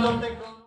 cuando te conocí.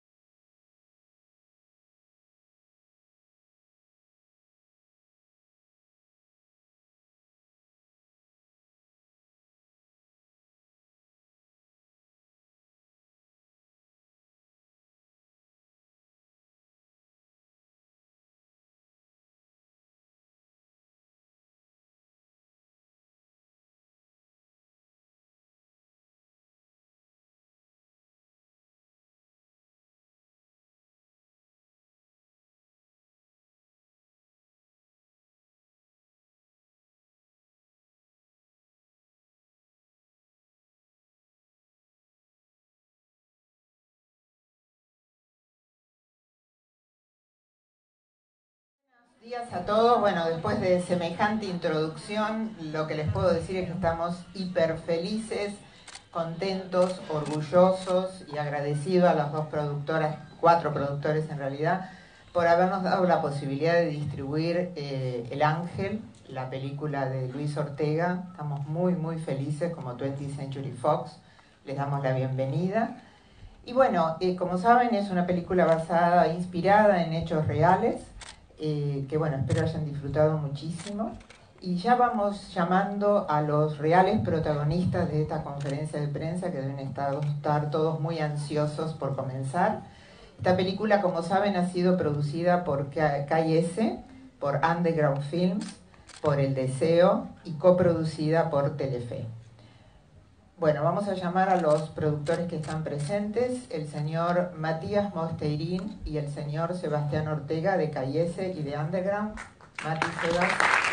Buenos días a todos. Bueno, después de semejante introducción, lo que les puedo decir es que estamos hiper felices, contentos, orgullosos y agradecidos a las dos productoras, 4 productores en realidad, por habernos dado la posibilidad de distribuir El Ángel, la película de Luis Ortega. Estamos muy, muy felices como 20th Century Fox. Les damos la bienvenida. Y bueno, como saben, es una película basada, inspirada en hechos reales, que bueno, espero hayan disfrutado muchísimo. Y ya vamos llamando a los reales protagonistas de esta conferencia de prensa, que deben estar todos muy ansiosos por comenzar. Esta película, como saben, ha sido producida por KS, por Underground Films, por El Deseo y coproducida por Telefe. Bueno, vamos a llamar a los productores que están presentes, el señor Matías Mosteirín y el señor Sebastián Ortega de KS y de Underground. Mati, Sebas.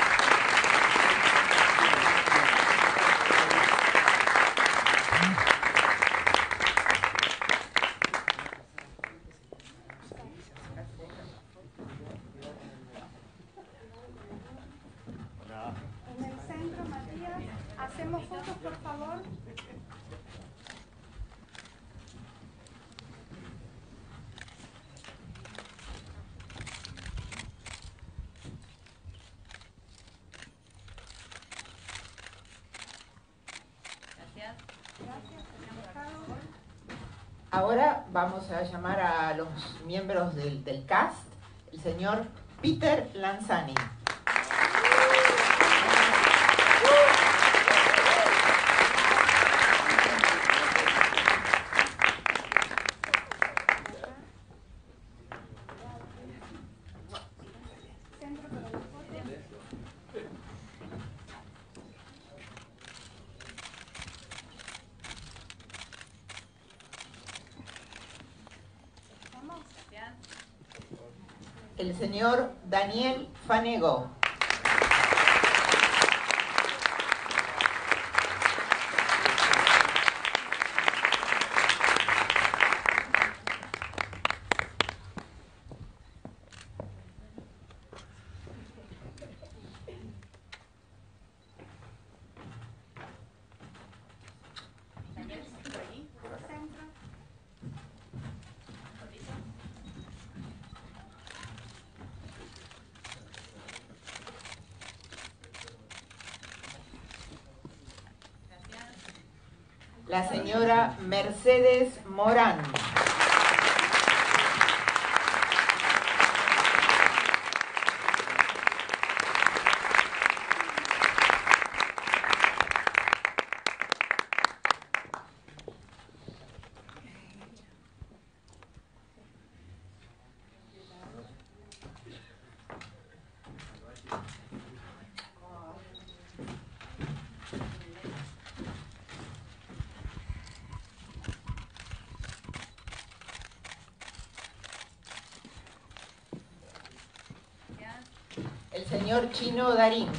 En el centro, Matías, hacemos fotos, por favor. Ahora vamos a llamar a los miembros del cast, el señor Peter Lanzani. El señor Daniel Fanego. La señora Mercedes Morán. El señor Chino Darín.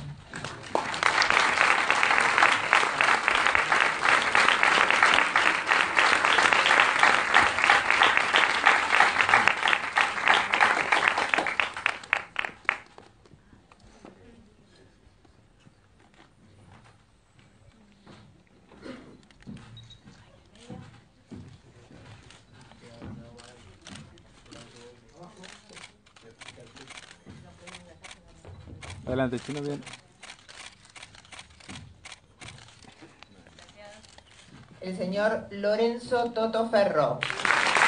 Adelante, Chino, bien. El señor Lorenzo Toto Ferro.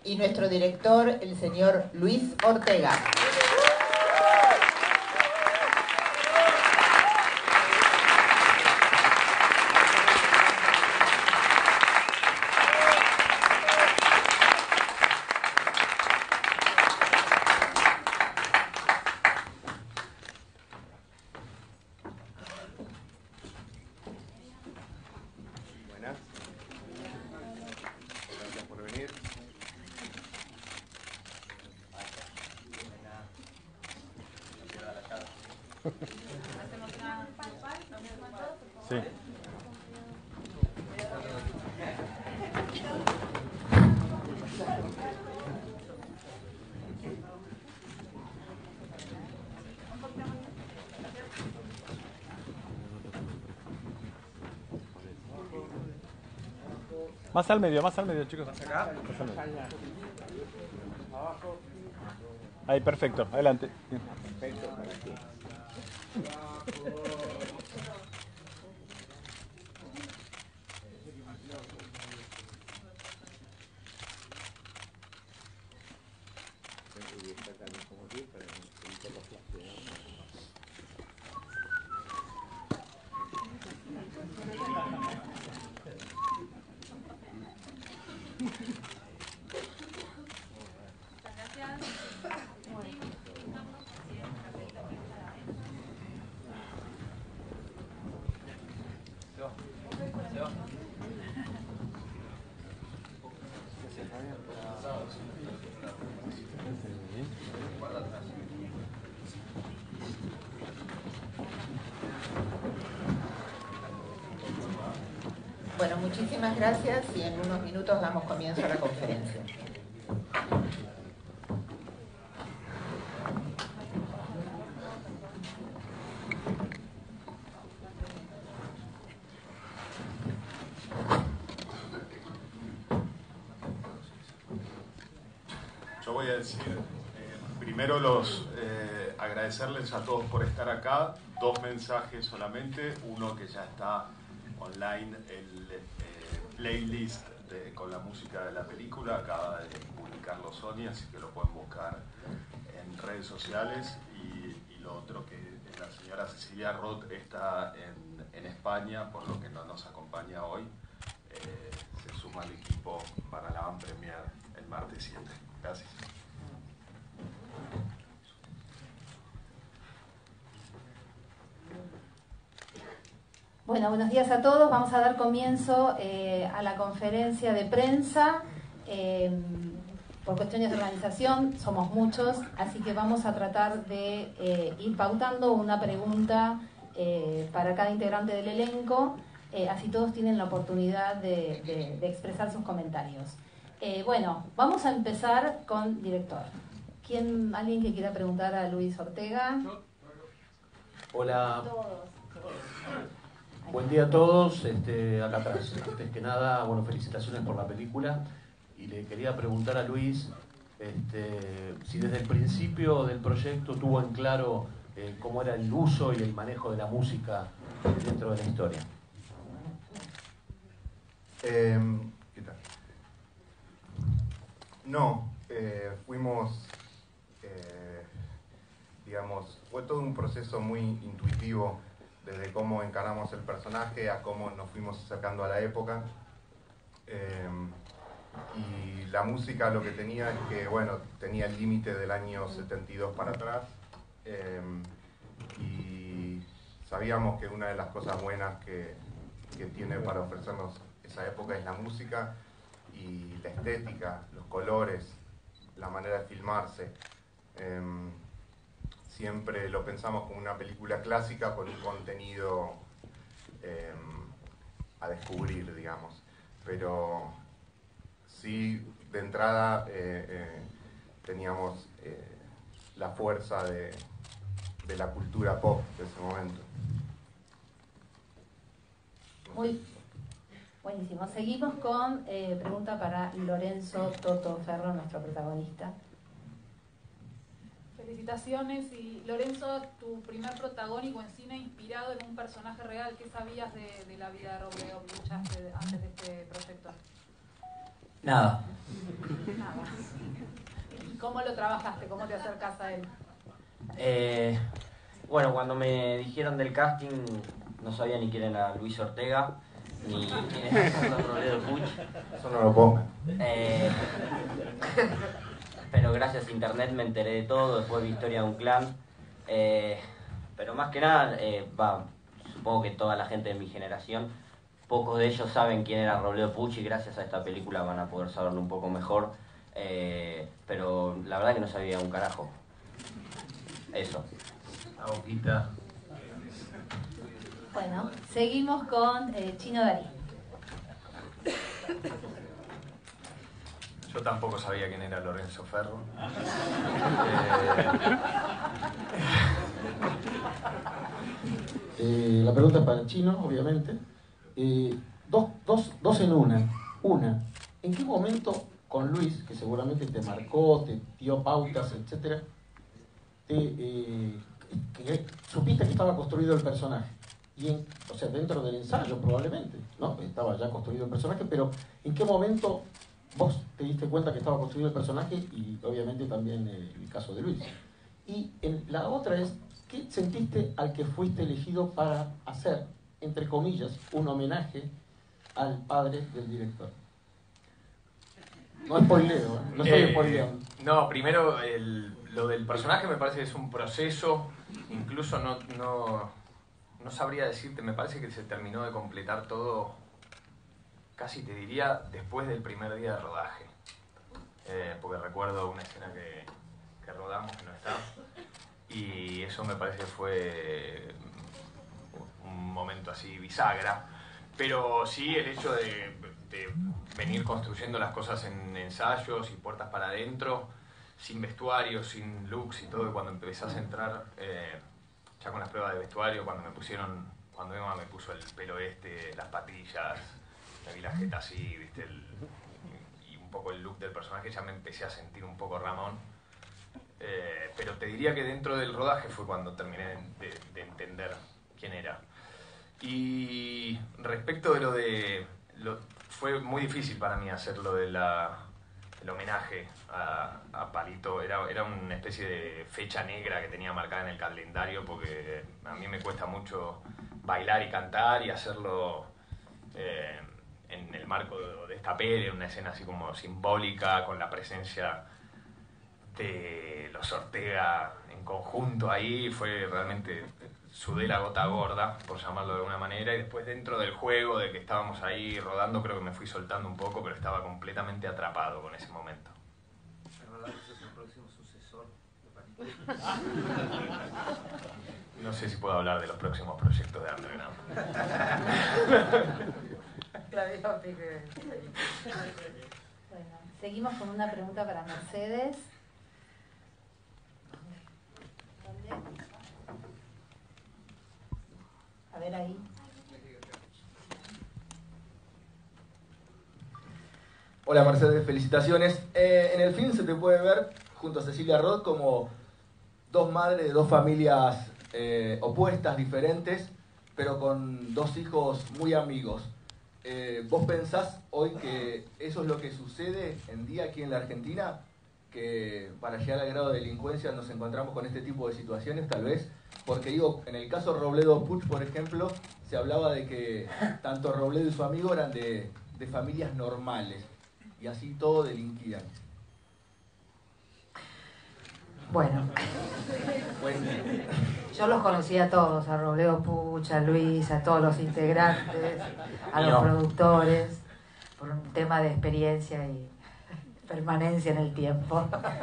y nuestro director, el señor Luis Ortega. Sí. Más al medio, chicos. Más acá. Más al medio. Ahí, perfecto. Adelante. Bien. Bueno, muchísimas gracias y en unos minutos damos comienzo a la conferencia. Yo voy a decir, primero agradecerles a todos por estar acá, 2 mensajes solamente, uno que ya está online, el playlist con la música de la película, acaba de publicarlo Sonia, así que lo pueden buscar en redes sociales, y lo otro que la señora Cecilia Roth está en España, por lo que no nos acompaña hoy, se suma al equipo para la van premier el martes 7. Gracias. Bueno, buenos días a todos. Vamos a dar comienzo a la conferencia de prensa. Por cuestiones de organización somos muchos, así que vamos a tratar de ir pautando una pregunta para cada integrante del elenco, así todos tienen la oportunidad de expresar sus comentarios. Bueno, vamos a empezar con director. ¿Alguien que quiera preguntar a Luis Ortega? Hola. Todos. Buen día a todos, acá atrás. Antes que nada, bueno, felicitaciones por la película. Y le quería preguntar a Luis si desde el principio del proyecto tuvo en claro cómo era el uso y el manejo de la música dentro de la historia. ¿Qué tal? No, fuimos, digamos, fue todo un proceso muy intuitivo, desde cómo encaramos el personaje a cómo nos fuimos acercando a la época. Y la música lo que tenía es que, bueno, tenía el límite del año 72 para atrás. Y sabíamos que una de las cosas buenas que tiene para ofrecernos esa época es la música y la estética, los colores, la manera de filmarse. Siempre lo pensamos como una película clásica con un contenido a descubrir, digamos. Pero sí, de entrada teníamos la fuerza de la cultura pop de ese momento. Muy buenísimo. Seguimos con pregunta para Lorenzo Toto Ferro, nuestro protagonista. Felicitaciones. Y Lorenzo, tu primer protagónico en cine inspirado en un personaje real. ¿Qué sabías de la vida de Robledo Bluch antes de este proyecto? Nada. ¿Y cómo lo trabajaste? ¿Cómo te acercas a él? Bueno, cuando me dijeron del casting, no sabía ni quién era Luis Ortega, ni quién era Robledo Puch. Eso no lo pongan. Pero gracias a internet me enteré de todo, después vi Historia de un Clan. Pero más que nada, supongo que toda la gente de mi generación, pocos de ellos saben quién era Robledo Puch y gracias a esta película van a poder saberlo un poco mejor. Pero la verdad que no sabía un carajo. Eso. La boquita. Bueno, seguimos con Chino Darín. Yo tampoco sabía quién era Lorenzo Ferro. La pregunta es para el Chino, obviamente. Dos en una. Una, ¿en qué momento con Luis, que seguramente te marcó, te dio pautas, etcétera, que supiste que estaba construido el personaje? O sea, dentro del ensayo probablemente, ¿no? Estaba ya construido el personaje, pero ¿en qué momento vos te diste cuenta que estaba construido el personaje? Y obviamente también el caso de Luis. Y la otra es, ¿qué sentiste al que fuiste elegido para hacer, entre comillas, un homenaje al padre del director? No spoileo, no estoy spoileando. No, primero lo del personaje me parece que es un proceso, incluso no sabría decirte, me parece que se terminó de completar todo, casi te diría, después del primer día de rodaje. Porque recuerdo una escena que rodamos que no está, y eso me parece que fue un momento así bisagra. Pero sí, el hecho de venir construyendo las cosas en ensayos y puertas para adentro, sin vestuario, sin looks y todo, y cuando empezás a entrar, ya con las pruebas de vestuario, cuando Emma me puso el pelo las patillas, me vi la jeta así, viste, y un poco el look del personaje, ya me empecé a sentir un poco Ramón. Pero te diría que dentro del rodaje fue cuando terminé de entender quién era. Y respecto de fue muy difícil para mí hacer lo de el homenaje a Palito. Era una especie de fecha negra que tenía marcada en el calendario, porque a mí me cuesta mucho bailar y cantar y hacerlo en el marco de esta peli, en una escena así como simbólica, con la presencia de los Ortega en conjunto ahí. Fue realmente, sudé la gota gorda, por llamarlo de alguna manera, y después dentro del juego de que estábamos ahí rodando, creo que me fui soltando un poco, pero estaba completamente atrapado con ese momento. ¿Es el próximo sucesor de No sé si puedo hablar de los próximos proyectos de Underground. Bueno, seguimos con una pregunta para Mercedes. ¿Dónde? A ver ahí. Hola Mercedes, felicitaciones. En el film se te puede ver junto a Cecilia Roth como dos madres de dos familias opuestas, diferentes, pero con dos hijos muy amigos. ¿Vos pensás hoy que eso es lo que sucede en día aquí en la Argentina? Que para llegar al grado de delincuencia nos encontramos con este tipo de situaciones, tal vez. Porque digo, en el caso Robledo Puch, por ejemplo, se hablaba de que tanto Robledo y su amigo eran de familias normales, y así todos delinquían. Bueno, yo los conocí a todos, a Robledo Puch, a Luis, a todos los integrantes, a los productores, por un tema de experiencia y permanencia en el tiempo.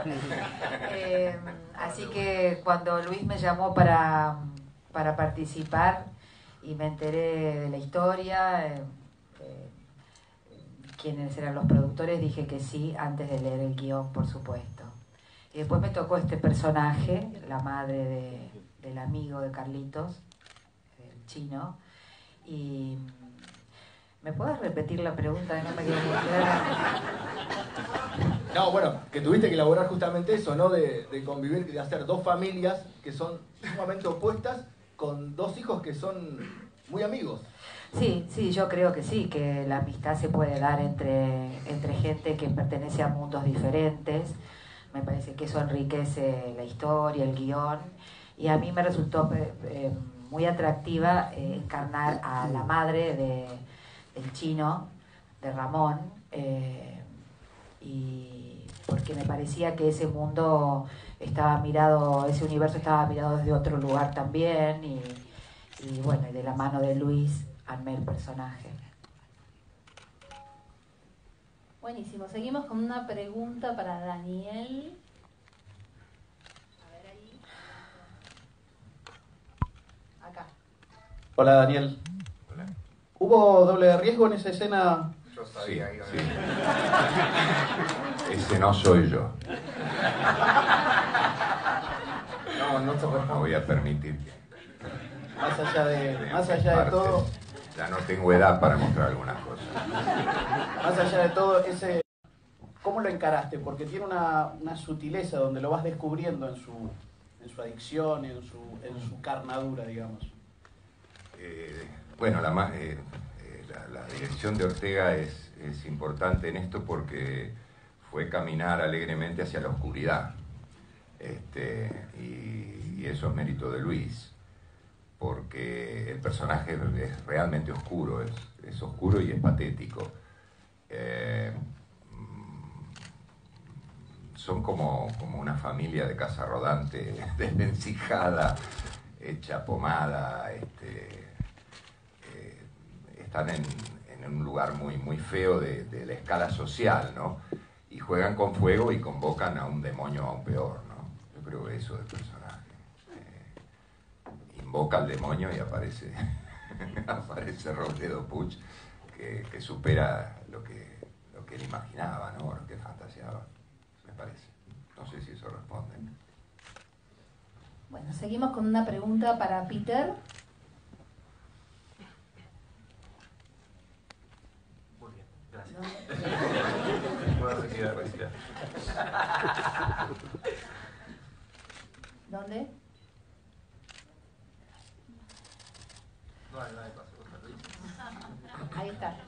Así que cuando Luis me llamó para participar y me enteré de la historia, quiénes eran los productores, dije que sí antes de leer el guión, por supuesto. Y después me tocó este personaje, la madre del amigo de Carlitos, el Chino. Y ¿me puedes repetir la pregunta? No me quedó muy clara. No, bueno, que tuviste que elaborar justamente eso, ¿no? De convivir, de hacer dos familias que son sumamente opuestas, con dos hijos que son muy amigos. Sí, sí, yo creo que sí, que la amistad se puede dar entre gente que pertenece a mundos diferentes. Me parece que eso enriquece la historia, el guión, y a mí me resultó muy atractiva encarnar a la madre del chino, de Ramón, y porque me parecía que ese mundo estaba mirado, ese universo estaba mirado desde otro lugar también, y bueno, y de la mano de Luis armé el personaje. Buenísimo, seguimos con una pregunta para Daniel. A ver ahí. Acá. Hola Daniel. Hola. ¿Hubo doble de riesgo en esa escena? Yo sabía. Sí. Ese no soy yo. No voy a permitir que... Más allá de todo, Ya no tengo edad para mostrar algunas cosas. más allá de todo, ¿cómo lo encaraste? Porque tiene una sutileza donde lo vas descubriendo en su adicción, en su carnadura, digamos. Bueno, la dirección de Ortega es importante en esto porque fue caminar alegremente hacia la oscuridad. Y eso es mérito de Luis, porque el personaje es realmente oscuro, es oscuro y es patético. Son como una familia de casa rodante, desvencijada, hecha pomada, están en un lugar muy feo de la escala social, ¿no? Y juegan con fuego y convocan a un demonio aún peor, ¿no? Yo creo que eso es el personaje. Invoca al demonio y aparece Robledo Puch, que supera lo que él imaginaba, ¿no? Lo que él fantaseaba, me parece. No sé si eso responde. Bueno, seguimos con una pregunta para Peter. Muy bien, gracias. Puedo retirar. ¿Dónde? No hay paso. Ahí está.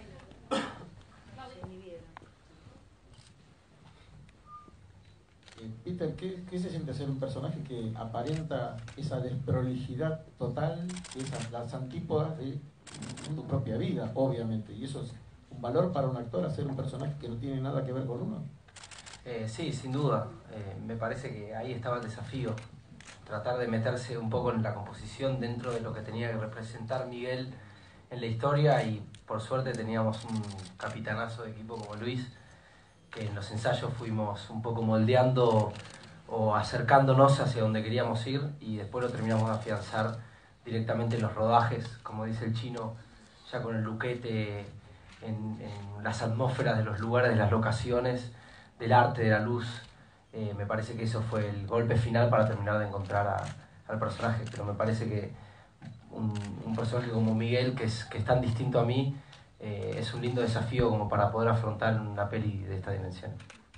Peter, ¿qué se siente ser un personaje que aparenta esa desprolijidad total, las antípodas de tu propia vida, obviamente? Y eso es un valor para un actor, hacer un personaje que no tiene nada que ver con uno. Sí, sin duda. Me parece que ahí estaba el desafío. Tratar de meterse un poco en la composición dentro de lo que tenía que representar Miguel en la historia, y por suerte teníamos un capitanazo de equipo como Luis, que en los ensayos fuimos un poco moldeando o acercándonos hacia donde queríamos ir, y después lo terminamos de afianzar directamente en los rodajes, como dice el chino, ya con el luquete, en las atmósferas de los lugares, de las locaciones, del arte, de la luz. Me parece que eso fue el golpe final para terminar de encontrar al personaje, pero me parece que un personaje como Miguel, que es tan distinto a mí, es un lindo desafío como para poder afrontar una peli de esta dimensión.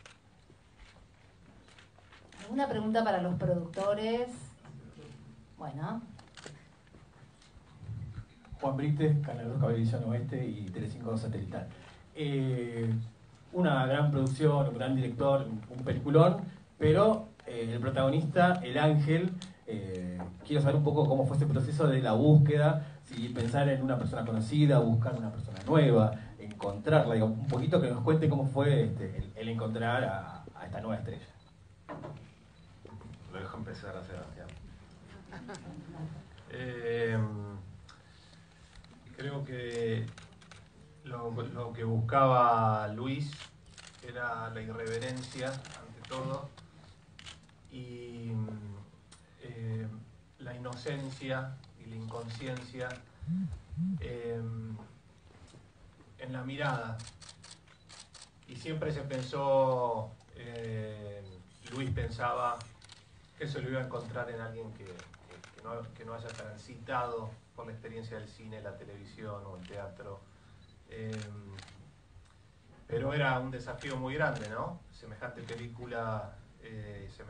¿Alguna pregunta para los productores? Bueno. Juan Brites, Canal 2 Cablevisión Oeste y Telecinco Satelital. Una gran producción, un gran director, un peliculón, pero el protagonista, el ángel, quiero saber un poco cómo fue ese proceso de la búsqueda, si pensar en una persona conocida, buscar una persona nueva, encontrarla, digamos, un poquito que nos cuente cómo fue el encontrar a esta nueva estrella. Lo dejo empezar a Sebastián. Creo que lo que buscaba Luis era la irreverencia ante todo y la inocencia y la inconsciencia en la mirada. Y siempre se pensó, Luis pensaba que eso lo iba a encontrar en alguien que no haya transitado por la experiencia del cine, la televisión o el teatro. Pero era un desafío muy grande, ¿no? Semejante película,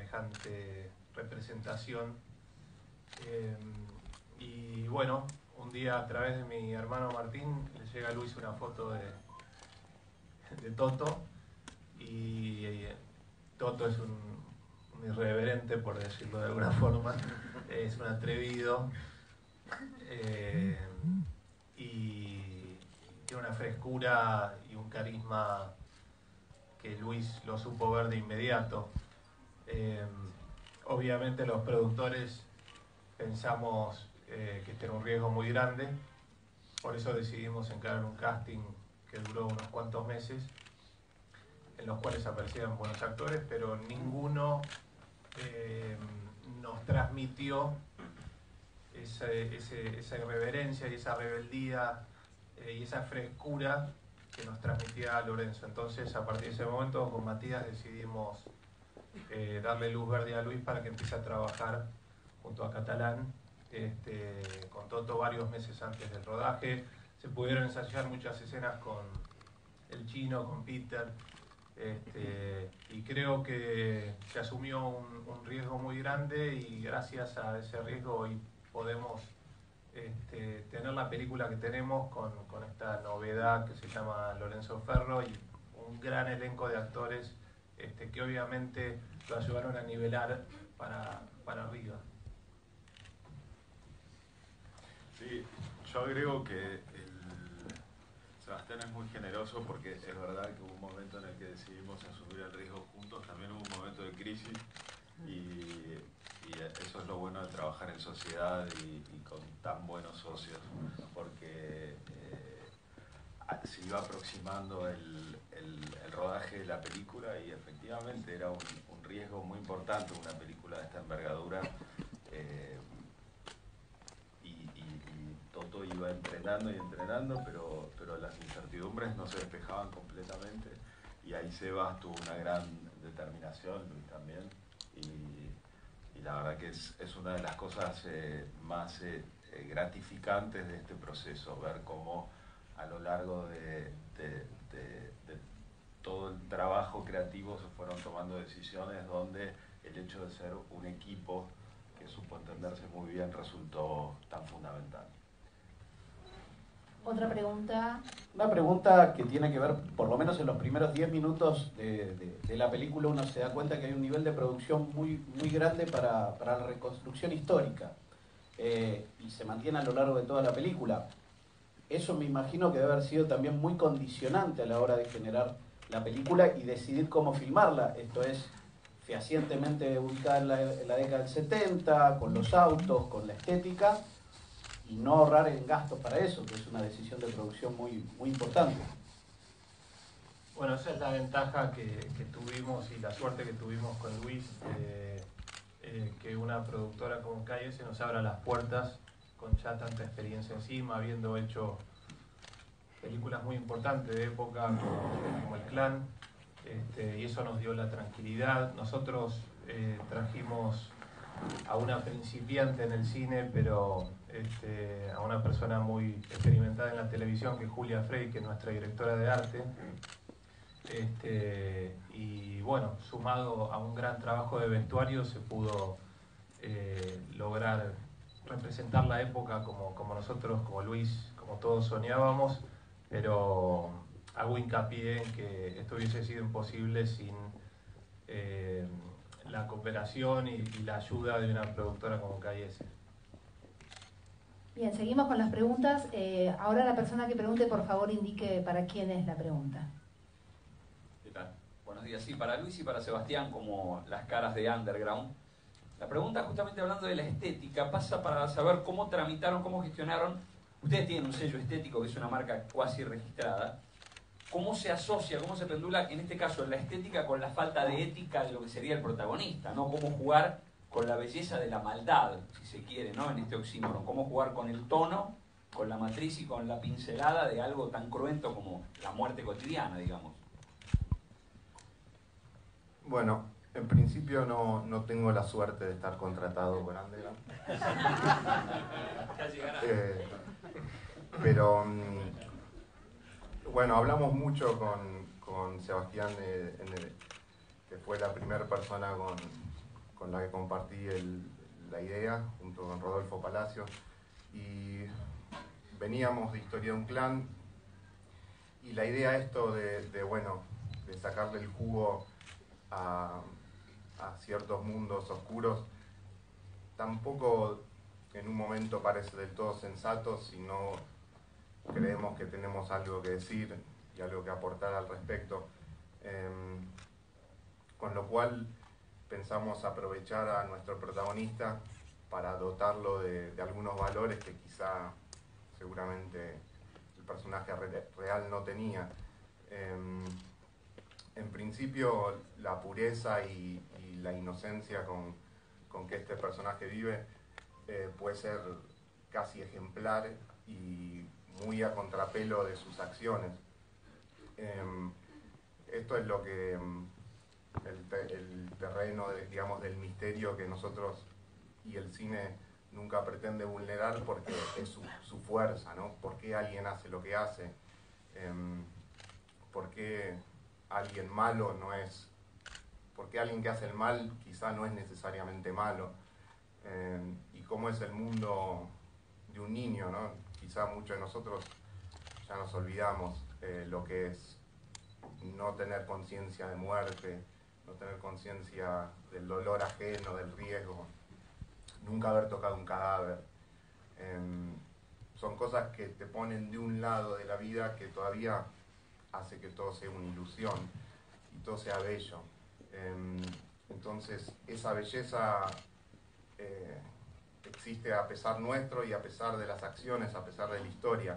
semejante representación. Y bueno, un un día a través de mi hermano Martín le llega a Luis una foto de Toto y Toto es un irreverente, por decirlo de alguna forma, es un atrevido y tiene una frescura y un carisma que Luis lo supo ver de inmediato. Obviamente los productores pensamos que este era un riesgo muy grande, por eso decidimos encarar un casting que duró unos cuantos meses, en los cuales aparecían buenos actores, pero ninguno nos transmitió esa irreverencia y esa rebeldía y esa frescura que nos transmitía Lorenzo. Entonces, a partir de ese momento, con Matías decidimos darle luz verde a Luis para que empiece a trabajar junto a Catalán, con Toto varios meses antes del rodaje. Se pudieron ensayar muchas escenas con el Chino, con Peter, y creo que se asumió un riesgo muy grande y gracias a ese riesgo hoy podemos tener la película que tenemos con esta novedad que se llama Lorenzo Ferro y un gran elenco de actores que obviamente lo ayudaron a nivelar para arriba. Sí, yo agrego que Sebastián es muy generoso porque es verdad que hubo un momento en el que decidimos asumir el riesgo juntos, también hubo un momento de crisis y eso es lo bueno de trabajar en sociedad y con tan buenos socios, porque se iba aproximando el rodaje de la película y efectivamente era un riesgo muy importante una película de esta envergadura. Toto iba entrenando y entrenando, pero las incertidumbres no se despejaban completamente y ahí Sebas tuvo una gran determinación, Luis también, y la verdad que es una de las cosas más gratificantes de este proceso, ver cómo a lo largo de todo el trabajo creativo se fueron tomando decisiones donde el hecho de ser un equipo que supo entenderse muy bien resultó tan fundamental. Otra pregunta. Una pregunta que tiene que ver, por lo menos en los primeros 10 minutos de la película uno se da cuenta que hay un nivel de producción muy grande para la reconstrucción histórica y se mantiene a lo largo de toda la película. Eso me imagino que debe haber sido también muy condicionante a la hora de generar la película y decidir cómo filmarla. Esto es fehacientemente ubicada en la década del 70, con los autos, con la estética, y no ahorrar en gastos para eso, que es una decisión de producción muy importante. Bueno, esa es la ventaja que tuvimos y la suerte que tuvimos con Luis, que una productora como Calle se nos abra las puertas con ya tanta experiencia encima, habiendo hecho películas muy importantes de época como El Clan, y eso nos dio la tranquilidad. Nosotros trajimos a una principiante en el cine, pero a una persona muy experimentada en la televisión, que es Julia Frey, que es nuestra directora de arte, y bueno, sumado a un gran trabajo de vestuario se pudo lograr representar la época como nosotros, como Luis, como todos soñábamos, pero hago hincapié en que esto hubiese sido imposible sin la cooperación y la ayuda de una productora como KS. Bien, seguimos con las preguntas. Ahora la persona que pregunte, por favor, indique para quién es la pregunta. ¿Qué tal? Buenos días. Sí, para Luis y para Sebastián, como las caras de Underground. La pregunta, justamente hablando de la estética, pasa para saber cómo tramitaron, cómo gestionaron. Ustedes tienen un sello estético que es una marca cuasi registrada. ¿Cómo se asocia, cómo se pendula, en este caso, la estética con la falta de ética de lo que sería el protagonista, ¿no? Cómo jugar con la belleza de la maldad, si se quiere, ¿no? En este oxímoron. Cómo jugar con el tono, con la matriz y con la pincelada de algo tan cruento como la muerte cotidiana, digamos. Bueno, en principio no tengo la suerte de estar contratado con Underground. Ya llegará. Pero bueno, hablamos mucho con Sebastián, que fue la primera persona con la que compartí la idea, junto con Rodolfo Palacio. Y veníamos de Historia de un Clan, y la idea esto de sacarle el jugo a ciertos mundos oscuros, tampoco en un momento parece del todo sensato si no creemos que tenemos algo que decir y algo que aportar al respecto. Con lo cual pensamos aprovechar a nuestro protagonista para dotarlo de algunos valores que quizá seguramente el personaje real no tenía. En principio, la pureza y la inocencia con que este personaje vive puede ser casi ejemplar y muy a contrapelo de sus acciones. Esto es lo que el terreno, digamos, del misterio que nosotros y el cine nunca pretende vulnerar, porque es su fuerza, ¿no? ¿Por qué alguien hace lo que hace? ¿Por qué alguien malo no es? ¿Por qué alguien que hace el mal quizá no es necesariamente malo? Y cómo es el mundo de un niño, ¿no? Quizá muchos de nosotros ya nos olvidamos lo que es no tener conciencia de muerte, no tener conciencia del dolor ajeno, del riesgo, nunca haber tocado un cadáver. Son cosas que te ponen de un lado de la vida que todavía hace que todo sea una ilusión y todo sea bello. Entonces esa belleza existe a pesar nuestro y a pesar de las acciones, a pesar de la historia.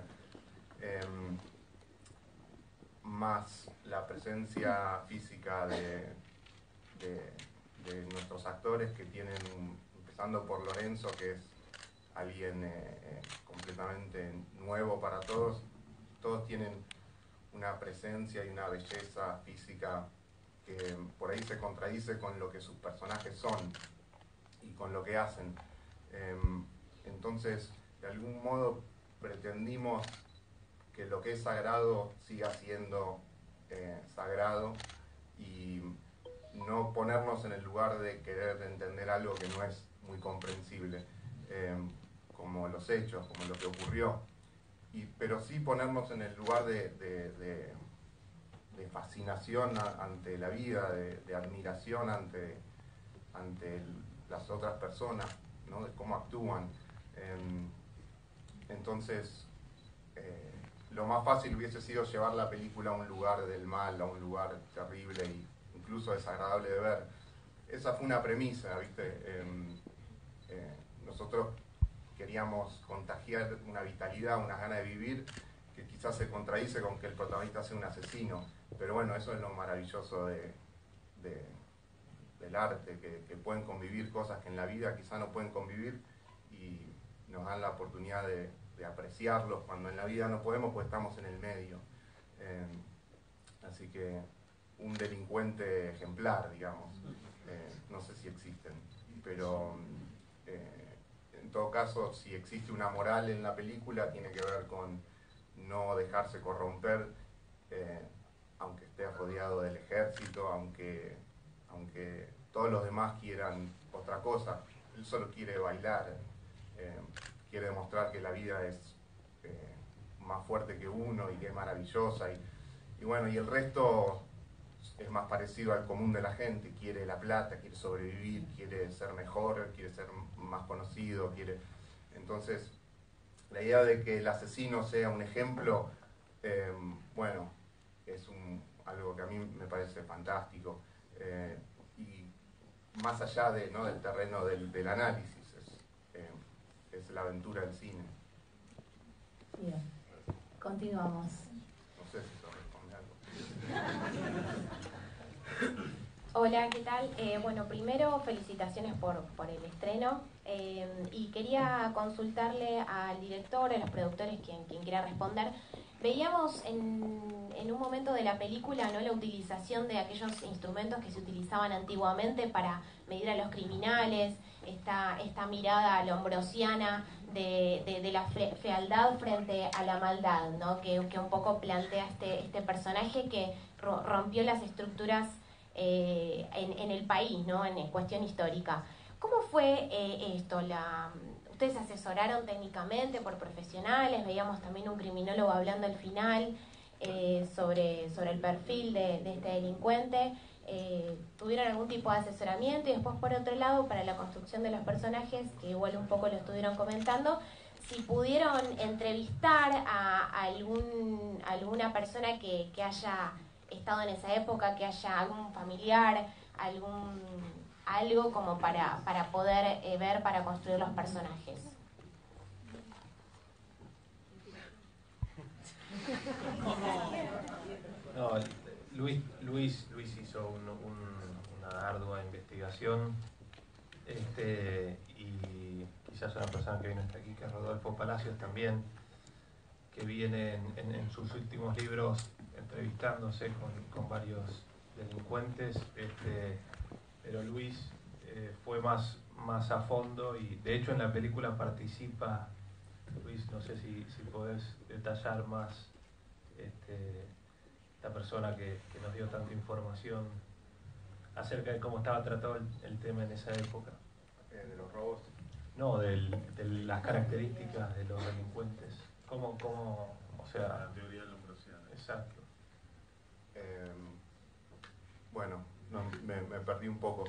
Más la presencia física de nuestros actores, que tienen, empezando por Lorenzo, que es alguien completamente nuevo para todos. Todos tienen una presencia y una belleza física que por ahí se contradice con lo que sus personajes son y con lo que hacen. Entonces, de algún modo pretendimos que lo que es sagrado siga siendo sagrado, y no ponernos en el lugar de querer entender algo que no es muy comprensible, como los hechos, como lo que ocurrió, pero sí ponernos en el lugar de fascinación ante la vida, de admiración ante las otras personas, ¿no? De cómo actúan. Entonces, lo más fácil hubiese sido llevar la película a un lugar del mal, a un lugar terrible e incluso desagradable de ver. Esa fue una premisa, ¿viste? Nosotros queríamos contagiar una vitalidad, una gana de vivir, que quizás se contradice con que el protagonista sea un asesino. Pero bueno, eso es lo maravilloso del arte, que pueden convivir cosas que en la vida quizás no pueden convivir, y nos dan la oportunidad de apreciarlos cuando en la vida no podemos, pues estamos en el medio. Así que un delincuente ejemplar, digamos, no sé si existen, pero en todo caso, si existe una moral en la película, tiene que ver con no dejarse corromper, aunque esté rodeado del ejército, aunque todos los demás quieran otra cosa. Él solo quiere bailar, quiere demostrar que la vida es más fuerte que uno y que es maravillosa, y bueno, y el resto es más parecido al común de la gente. Quiere la plata, quiere sobrevivir, quiere ser mejor, quiere ser más conocido, entonces la idea de que el asesino sea un ejemplo, bueno, es algo que a mí me parece fantástico, y más allá del terreno del análisis, es la aventura del cine. Bien, continuamos. No sé si eso responde algo. Hola, ¿qué tal? Bueno, primero felicitaciones por el estreno, y quería consultarle al director, a los productores, quien quiera responder. Veíamos en un momento de la película, ¿no?, la utilización de aquellos instrumentos que se utilizaban antiguamente para medir a los criminales, esta mirada lombrosiana de la fealdad frente a la maldad, ¿no?, que un poco plantea este personaje que rompió las estructuras en el país, ¿no?, en cuestión histórica. ¿Cómo fue esto? ustedes se asesoraron técnicamente por profesionales, veíamos también un criminólogo hablando al final sobre el perfil de este delincuente. ¿Tuvieron algún tipo de asesoramiento? Y después, por otro lado, para la construcción de los personajes, que igual un poco lo estuvieron comentando, si pudieron entrevistar a alguna persona que haya estado en esa época, que haya algún familiar, algo como para poder ver, para construir los personajes. No, Luis hizo una ardua investigación, y quizás una persona que viene hasta aquí, que es Rodolfo Palacios también, que viene en sus últimos libros entrevistándose con varios delincuentes, pero Luis fue más a fondo, y de hecho en la película participa Luis. No sé si podés detallar más esta persona que nos dio tanta información acerca de cómo estaba tratado el tema en esa época. ¿De los robos? No, de las características de los delincuentes. ¿Cómo o sea, la teoría de la luminosidad? Exacto. Bueno, no, me perdí un poco.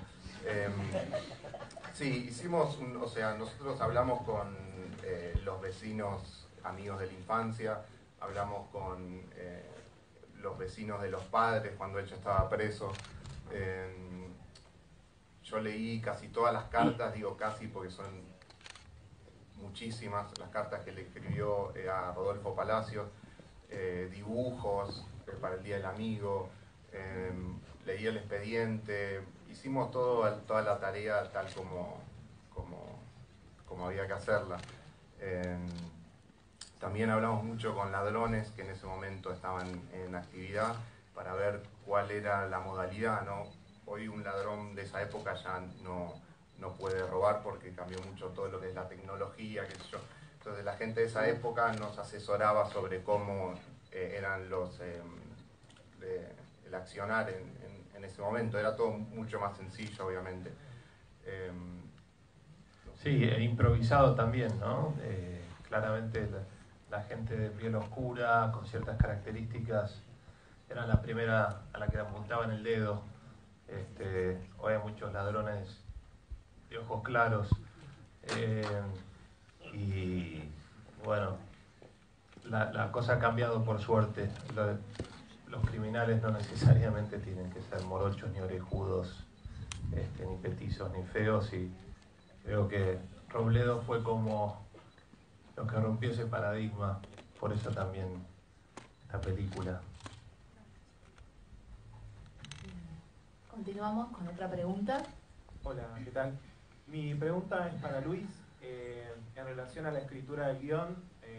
Sí, hicimos, o sea, nosotros hablamos con los vecinos, amigos de la infancia, hablamos con los vecinos de los padres cuando él estaba preso. Yo leí casi todas las cartas, digo casi porque son muchísimas las cartas que le escribió a Rodolfo Palacios, dibujos para el Día del Amigo, leí el expediente, hicimos toda la tarea tal como había que hacerla. También hablamos mucho con ladrones que en ese momento estaban en actividad para ver cuál era la modalidad, ¿no? Hoy un ladrón de esa época ya no puede robar porque cambió mucho todo lo que es la tecnología, qué sé yo. Entonces la gente de esa época nos asesoraba sobre cómo eran el accionar en ese momento. Era todo mucho más sencillo, obviamente. Sí, improvisado también, ¿no? Claramente la gente de piel oscura, con ciertas características, era la primera a la que le apuntaban el dedo. Hoy hay muchos ladrones de ojos claros, y bueno, la cosa ha cambiado por suerte. Los criminales no necesariamente tienen que ser morochos ni orejudos, ni petizos ni feos, y creo que Robledo fue como lo que rompió ese paradigma, por eso también esta película. Continuamos con otra pregunta. Hola, ¿qué tal? Mi pregunta es para Luis, en relación a la escritura del guión.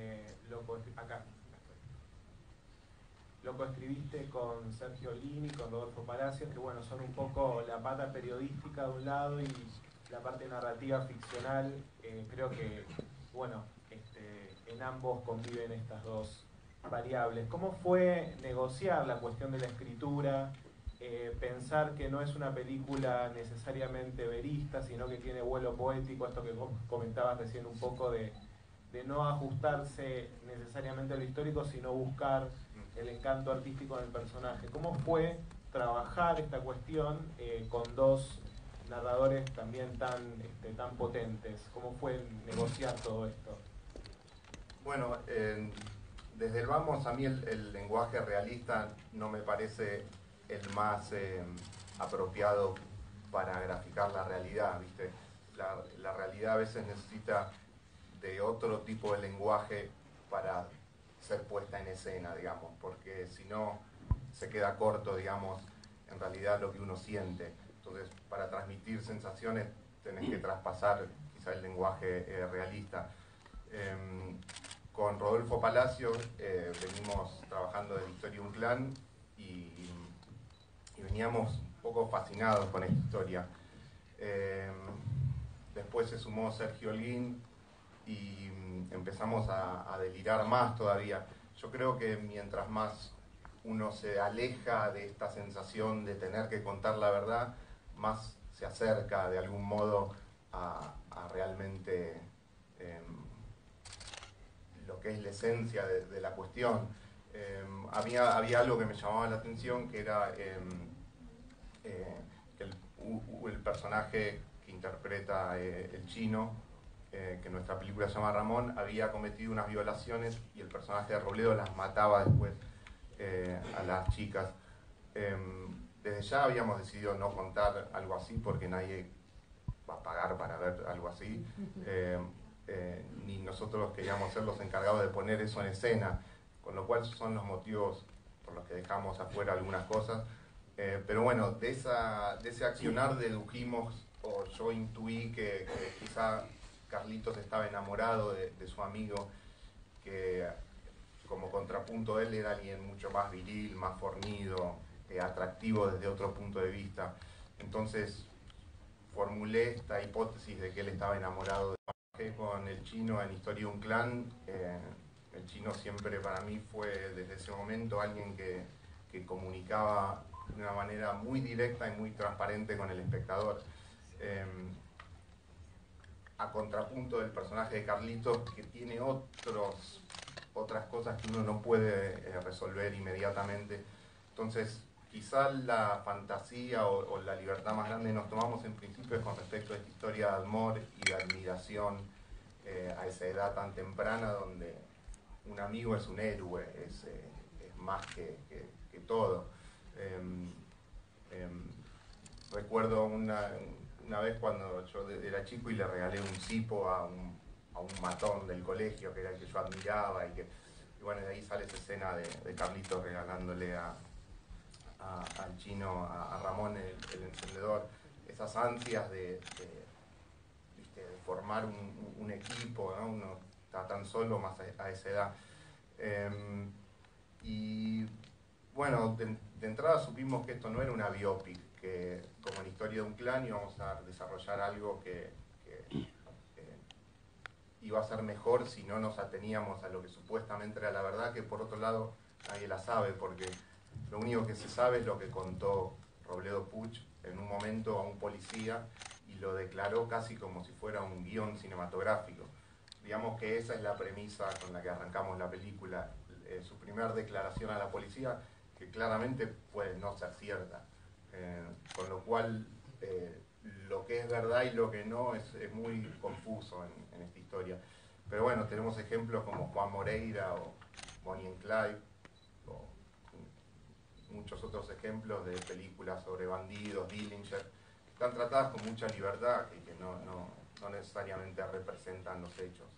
Lo coescribiste con Sergio Lini, con Rodolfo Palacios, que bueno, son un poco la pata periodística de un lado y la parte narrativa ficcional. Creo que, bueno, en ambos conviven estas dos variables. ¿Cómo fue negociar la cuestión de la escritura? Pensar que no es una película necesariamente verista, sino que tiene vuelo poético, esto que vos comentabas recién un poco de no ajustarse necesariamente a lo histórico, sino buscar el encanto artístico del personaje. ¿Cómo fue trabajar esta cuestión con dos narradores también tan potentes? ¿Cómo fue negociar todo esto? Bueno, desde el vamos, a mí el lenguaje realista no me parece el más apropiado para graficar la realidad, ¿viste? La realidad a veces necesita de otro tipo de lenguaje para ser puesta en escena, digamos, porque si no se queda corto, digamos, en realidad lo que uno siente. Entonces, para transmitir sensaciones tenés que traspasar quizá el lenguaje realista. Con Rodolfo Palacios venimos trabajando de Historia de un Clan y veníamos un poco fascinados con esta historia. Después se sumó Sergio Lin y empezamos a delirar más todavía. Yo creo que mientras más uno se aleja de esta sensación de tener que contar la verdad, más se acerca de algún modo a realmente que es la esencia de la cuestión. Había algo que me llamaba la atención, que era que el personaje que interpreta el chino, que en nuestra película se llama Ramón, había cometido unas violaciones y el personaje de Robledo las mataba después a las chicas. Desde ya habíamos decidido no contar algo así porque nadie va a pagar para ver algo así, ni nosotros queríamos ser los encargados de poner eso en escena, con lo cual son los motivos por los que dejamos afuera algunas cosas. Pero bueno, de ese accionar dedujimos, o yo intuí que quizá Carlitos estaba enamorado de su amigo, que como contrapunto él era alguien mucho más viril, más fornido, atractivo desde otro punto de vista. Entonces formulé esta hipótesis de que él estaba enamorado con el chino en Historia de un Clan. El chino siempre para mí fue desde ese momento alguien que comunicaba de una manera muy directa y muy transparente con el espectador. A contrapunto del personaje de Carlitos, que tiene otras cosas que uno no puede resolver inmediatamente. Entonces, quizá la fantasía o la libertad más grande que nos tomamos en principio es con respecto a esta historia de amor y de admiración a esa edad tan temprana, donde un amigo es un héroe, es más que todo. Recuerdo una vez cuando yo era chico y le regalé un cipo a un matón del colegio, que era el que yo admiraba, y bueno, de ahí sale esa escena de Carlitos regalándole al chino, a Ramón el encendedor, esas ansias de formar un equipo, ¿no? Uno está tan solo más a esa edad. Y bueno, de entrada supimos que esto no era una biopic, que como en Historia de un Clan íbamos a desarrollar algo que iba a ser mejor si no nos ateníamos a lo que supuestamente era la verdad, que por otro lado nadie la sabe, porque lo único que se sabe es lo que contó Robledo Puch en un momento a un policía y lo declaró casi como si fuera un guión cinematográfico. Digamos que esa es la premisa con la que arrancamos la película, su primera declaración a la policía, que claramente puede no ser cierta, con lo cual lo que es verdad y lo que no es muy confuso en esta historia. Pero bueno, tenemos ejemplos como Juan Moreira o Bonnie and Clyde, o muchos otros ejemplos de películas sobre bandidos, Dillinger, que están tratadas con mucha libertad y que no necesariamente representan los hechos.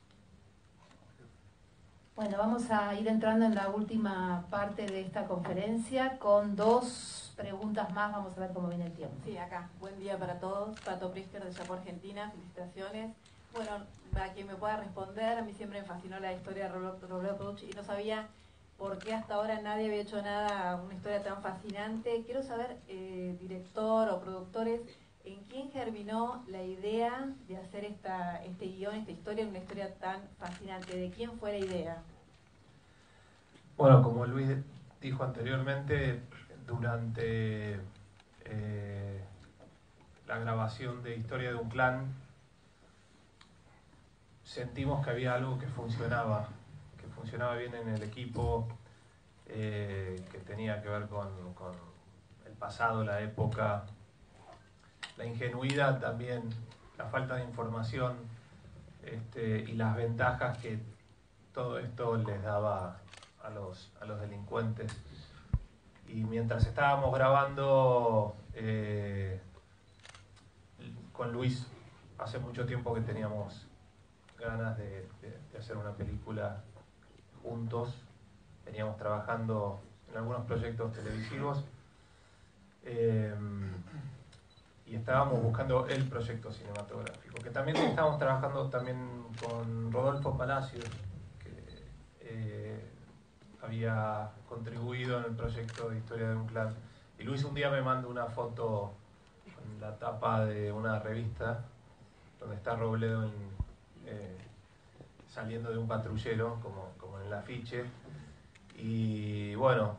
Bueno, vamos a ir entrando en la última parte de esta conferencia con 2 preguntas más. Vamos a ver cómo viene el tiempo. Sí, acá. Buen día para todos. Pato Prisker de Chapo, Argentina. Felicitaciones. Bueno, para quien me pueda responder, a mí siempre me fascinó la historia de Robledo Puch y no sabía por qué hasta ahora nadie había hecho nada, una historia tan fascinante. Quiero saber, director o productores, ¿en quién germinó la idea de hacer este guión, esta historia, una historia tan fascinante? ¿De quién fue la idea? Bueno, como Luis dijo anteriormente, durante la grabación de Historia de un Clan, sentimos que había algo que funcionaba bien en el equipo, que tenía que ver con el pasado, la época, la ingenuidad también, la falta de información, y las ventajas que todo esto les daba a los delincuentes. Y mientras estábamos grabando con Luis, hace mucho tiempo que teníamos ganas de hacer una película juntos. Veníamos trabajando en algunos proyectos televisivos y estábamos buscando el proyecto cinematográfico, que también estábamos trabajando también con Rodolfo Palacios, que había contribuido en el proyecto de Historia de un Clan. Y Luis un día me manda una foto con la tapa de una revista donde está Robledo saliendo de un patrullero, como en el afiche. Y bueno,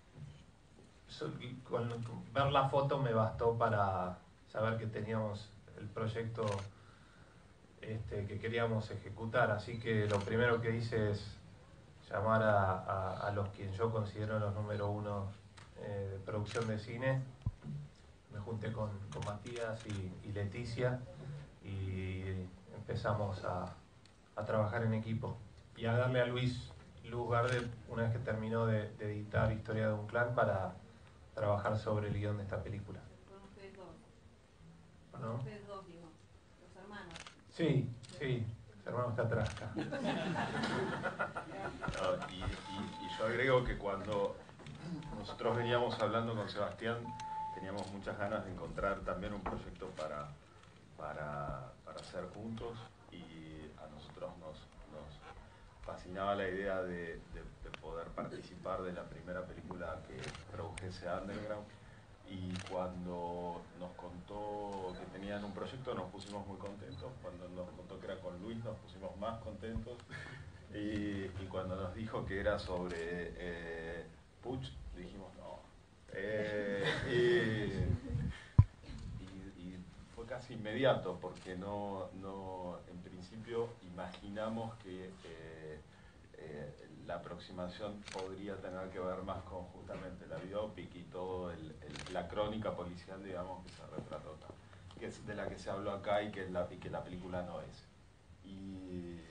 con ver la foto me bastó para saber que teníamos el proyecto que queríamos ejecutar. Así que lo primero que hice es llamar a los que yo considero los número uno de producción de cine. Me junté con Matías y Leticia y empezamos a trabajar en equipo y a darle a Luis luz verde una vez que terminó de editar Historia de un Clan para trabajar sobre el guión de esta película. Con ustedes dos. ¿No? Ustedes dos, digo, los hermanos. Sí, los hermanos Catrasca. No, y yo agrego que cuando nosotros veníamos hablando con Sebastián, teníamos muchas ganas de encontrar también un proyecto para hacer juntos, y a nosotros nos fascinaba la idea de poder participar de la primera película que produjese Underground, y cuando nos contó que tenían un proyecto nos pusimos muy contentos. Cuando nos contó que era con Luis nos pusimos más contentos, y cuando nos dijo que era sobre Puch dijimos no. Y fue casi inmediato, porque no en principio imaginamos que la aproximación podría tener que ver más con justamente la biopic y todo la crónica policial, digamos, que se retrató acá, que es de la que se habló acá y que la película no es. Y